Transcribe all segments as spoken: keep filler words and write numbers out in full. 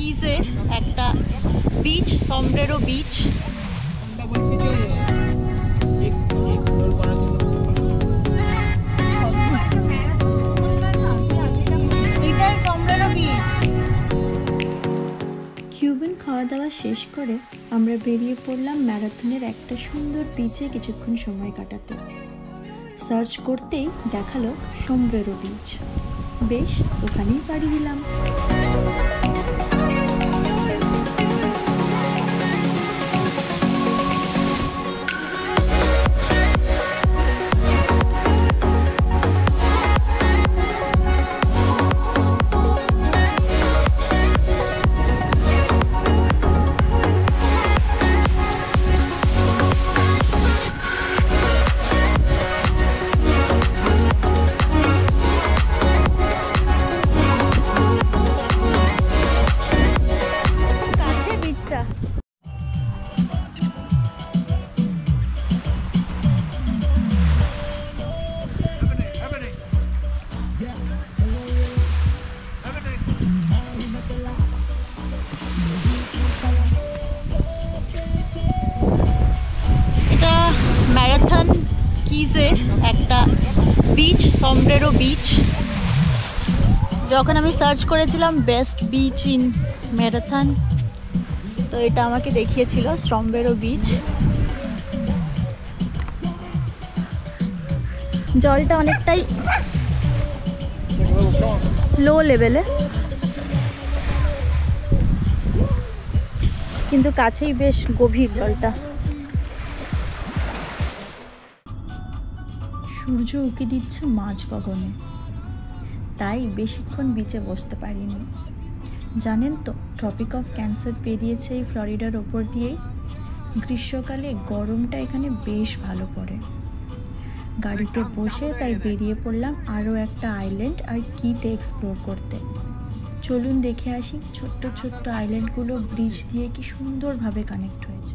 কিজে একটা beach, সমব্রেরো beach. Cuban খাওয়া দাওয়া শেষ করে আমরা বেরিয়ে পড়লাম ম্যারাথনের একটা সুন্দর বিচে কিছুক্ষণ সময় কাটাতে। সার্চ করতেই দেখালো সমব্রেরো বিচ। বেশ, ওখানেই পাড়ি দিলাম। ম্যারাথন কিজে একটা বিচ, সমব্রেরো বিচ। যখন আমি সার্চ করেছিলাম বেস্ট বিচ ইন ম্যারাথন, তো এটা আমাকে দেখিয়েছিল সমব্রেরো বিচ। জলটা অনেকটাই লো লেভেলে, কিন্তু কাছেই বেশ গভীর জলটা। সূর্য উঁকি দিচ্ছে মাঝ গগনে, তাই বেশিক্ষণ বিচে বসতে পারিনি। জানেন তো, ট্রপিক অফ ক্যান্সার পেরিয়েছে এই ফ্লোরিডার ওপর দিয়েই। গ্রীষ্মকালে গরমটা এখানে বেশ ভালো পড়ে। গাড়িতে বসে তাই বেরিয়ে পড়লাম আরও একটা আইল্যান্ড আর কিতে এক্সপ্লোর করতে। চলুন দেখে আসি ছোট্ট ছোট্ট আইল্যান্ডগুলো ব্রিজ দিয়ে কি সুন্দরভাবে কানেক্ট হয়েছে।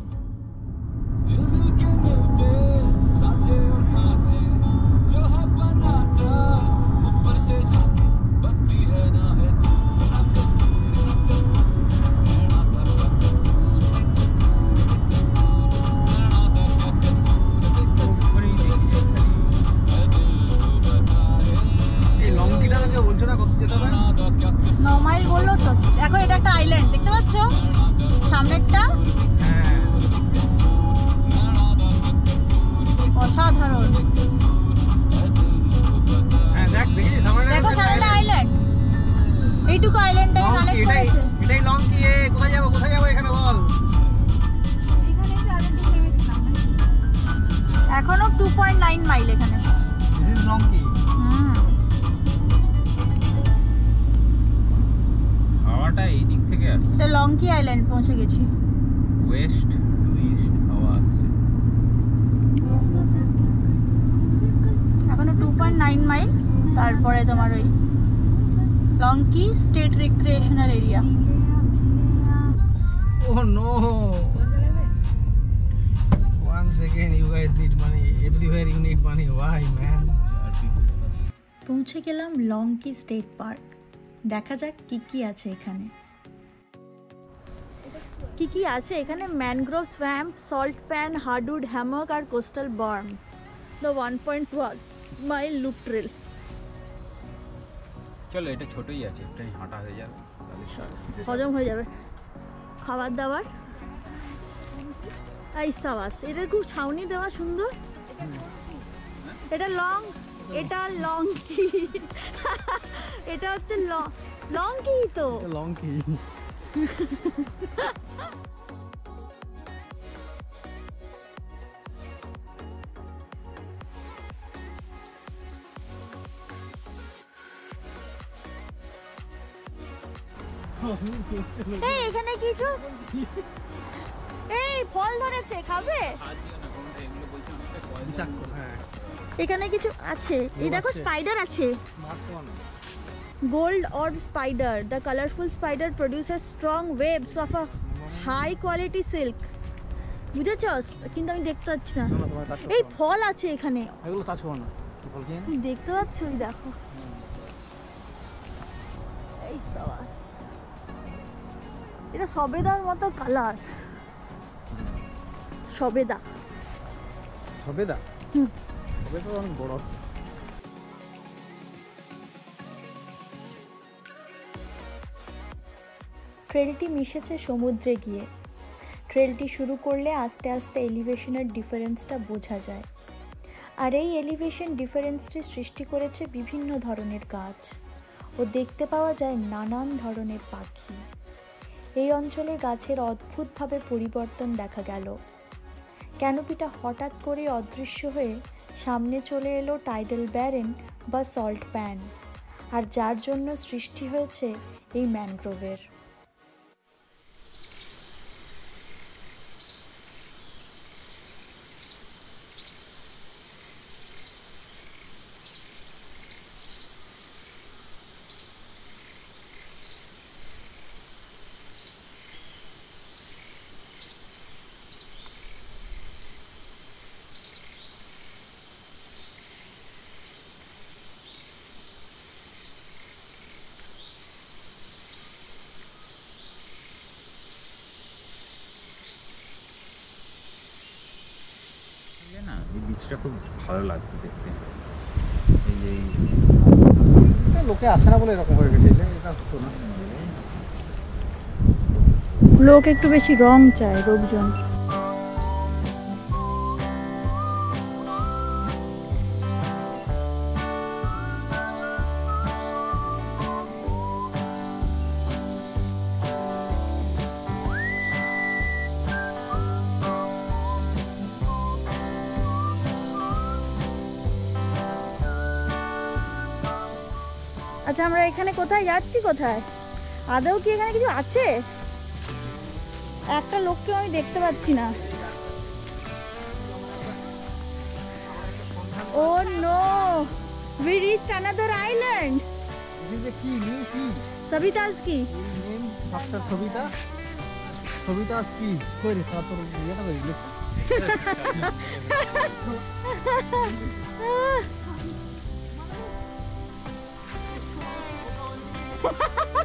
ন মাইল বললো তো। এখন এটা একটা আইল্যান্ড, দেখতে পাচ্ছ সামনেরটা, অসাধারণ। দেখো সামনেটা আইল্যান্ড, এইটুকু আইল্যান্ডটাকে কানেক্ট করেছে। এটাই লং কি? কোথায় যাবো কোথায় যাবো এখানে বল। এখনো টু পয়েন্ট নাইন মাইল এখানে। This is Long Key? হুম, হাওয়াটা এই দিক থেকে আসছে। এটা লংকি আইল্যান্ড পৌঁছে গেছি। ওয়েস্ট টু ইস্ট হাওয়া আসছে। এখনো টু পয়েন্ট নাইন মাইল, তারপরে তোমার ওই Long Key State Recreational Area. Oh no! Once again, you guys need money. Everywhere you need money. Why, man? পৌঁছে গেলাম লংকি স্টেট পার্ক। দেখা যাক কি কি আছে এখানে। কি কি আছে এখানে? Mangrove swamp, salt pan, hardwood hammock আর coastal berm. The one point one mile loop trail. চলো, এটা ছোটই আছে, এটাই হাঁটা হয়ে যাবে, হজম হয়ে যাবে। খাবার দাবার, এই সাবাস, এটা খুব ছাউনি দেওয়া সুন্দর। এটা লং, এটা লং কি? এটা হচ্ছে লং কি? তো লং কি? এই এখানে কিছু এই ফল ধরেছে, খাবে? এখানে কিছু আছে, এই দেখো স্পাইডার আছে। Gold orb spider, the colourful spider produces strong webs of a high quality silk. বুঝেছ? কিন্তু আমি দেখতে পাচ্ছি না। এই ফল আছে এখানে, এগুলো কাজ করো না। দেখতে পাচ্ছ? ওই দেখো, এই সবাই এটা সবেদার মতো কালার, সবেদা। সবেদা হুম। সবেদা অনেক বড়। ট্রেলটি মিশেছে সমুদ্রে গিয়ে। ট্রেলটি শুরু করলে আস্তে আস্তে এলিভেশনের ডিফারেন্সটা বোঝা যায়। আর এই এলিভেশন ডিফারেন্সটি সৃষ্টি করেছে বিভিন্ন ধরনের গাছ ও দেখতে পাওয়া যায় নানান ধরনের পাখি। এই অঞ্চলে গাছের অদ্ভুতভাবে পরিবর্তন দেখা গেল। ক্যানোপিটা হঠাৎ করে অদৃশ্য হয়ে সামনে চলে এলো টাইডাল ব্যারেন বা সল্ট প্যান, আর যার জন্য সৃষ্টি হয়েছে এই ম্যানগ্রোভের। না এই বীজটা খুব ভালো লাগছে দেখতে। এই এই এটা লোকে আসে না বলে এরকম হয়ে গেছে, এটা এটা হতো না। লোক একটু বেশি রং চায়, লোকজন। আচ্ছা, আমরা এখানে কোথায় যাচ্ছি? কোথায় আদৌ কি এখানে কিছু আছে? একটা লোককেও আমি দেখতে পাচ্ছি না। Oh no, we reached another island. This is a key, new key. Sabita's key. Name after Sabita. Sabita's key. কই রে তারপর এটা বলি। Ha ha ha!